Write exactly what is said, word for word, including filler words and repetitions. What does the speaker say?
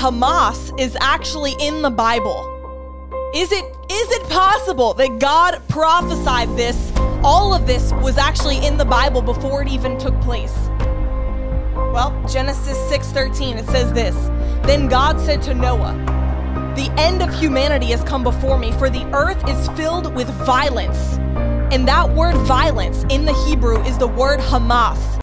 Hamas is actually in the Bible? Is it is it possible that God prophesied this, all of this was actually in the Bible before it even took place? Well, Genesis six thirteen, it says this, "Then God said to Noah, the end of humanity has come before me, for the earth is filled with violence." And that word violence in the Hebrew is the word Hamas.